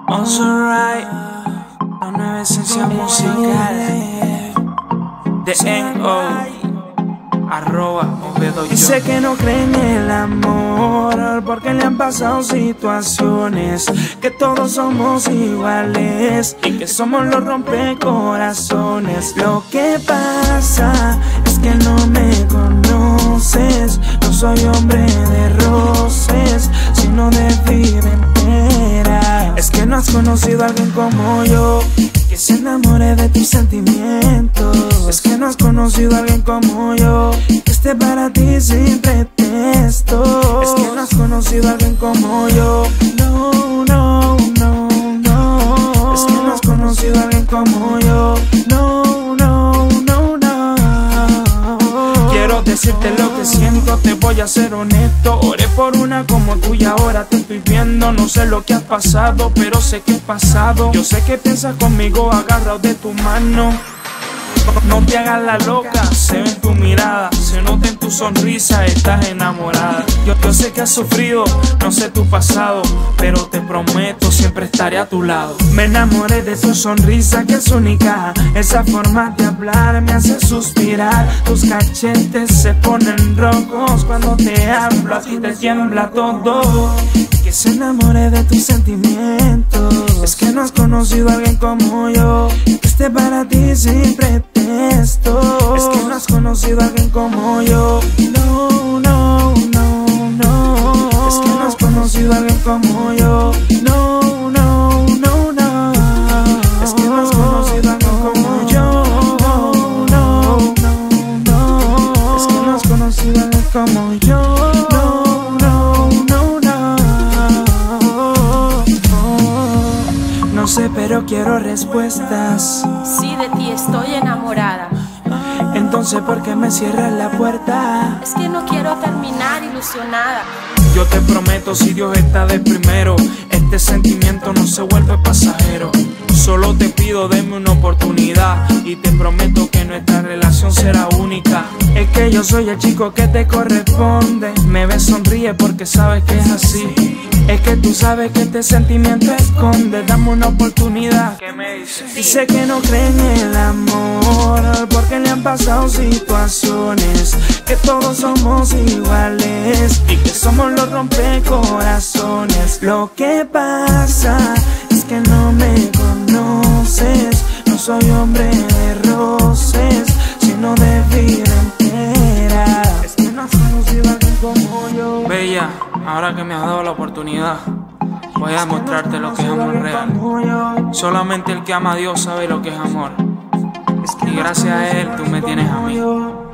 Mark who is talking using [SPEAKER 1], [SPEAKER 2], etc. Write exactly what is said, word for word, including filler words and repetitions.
[SPEAKER 1] Also right, la nueva esencia musical de N O arroba Ovedo yo.
[SPEAKER 2] Dice que no cree en el amor porque le han pasado situaciones, que todos somos iguales y que somos los rompecorazones. Lo que pasa es que no me conoces, no soy hombre de roces, sino de vida entera. Es que no has conocido a alguien como yo, que se enamore de tus sentimientos. Es que no has conocido a alguien como yo, que esté para ti sin pretexto. Es que no has conocido a alguien como yo. No, no, no, no. Es que no has conocido a alguien como yo. No, no, no, no. Quiero decirte lo que siento, te voy a ser honesto. Oré por una como tú y ahora te estoy viendo. No sé lo que has pasado, pero sé que he pasado. Yo sé que piensas conmigo agarrado de tu mano. No te hagas la loca, se ve en tu mirada, se nota en tu sonrisa, estás enamorada. Yo, yo sé que has sufrido, no sé tu pasado, pero te prometo siempre estaré a tu lado. Me enamoré de tu sonrisa que es única, esa forma de hablar me hace suspirar. Tus cachetes se ponen rojos cuando te hablo, a ti te tiembla todo. Que se enamore de tus sentimientos. Es que no has conocido a alguien como yo, que esté para ti sin pretexto. Es que no has conocido a alguien como yo. No, no, no, no. Es que no has conocido a alguien como yo. No, no, no, no. Es que no has conocido a alguien como yo. No, no, no. Es que no has conocido a alguien como yo. No sé, pero quiero respuestas.
[SPEAKER 3] Sí, de ti estoy enamorada.
[SPEAKER 2] Entonces, ¿por qué me cierras la puerta?
[SPEAKER 3] Es que no quiero terminar ilusionada.
[SPEAKER 1] Yo te prometo, si Dios está de primero, este sentimiento no se vuelve pasajero. Solo te pido, denme una oportunidad y te prometo que nuestra relación será única. Es que yo soy el chico que te corresponde. Me ves, sonríe porque sabes que es así. Es que tú sabes que este sentimiento esconde. Dame una oportunidad. ¿Qué me dices?
[SPEAKER 2] Dice que no cree en el amor porque le han pasado situaciones, que todos somos iguales y que somos los rompecorazones. Lo que pasa es que no me conoces, no soy hombre de roces, sino de vida entera. Es que no has conocido a alguien como yo.
[SPEAKER 1] Bella, ahora que me has dado la oportunidad, voy a demostrarte lo que es amor real. Solamente el que ama a Dios sabe lo que es amor. Y gracias a Él tú me tienes a mí.